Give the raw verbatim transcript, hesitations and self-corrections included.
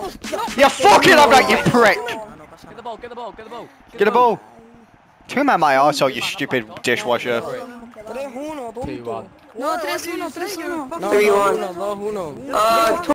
You fucking up like you prick! Get the ball, get the ball, get the ball. Get the ball! Two man my arsehole, you stupid dishwasher. two one. No, tres uno, tres uno. three one. Uh,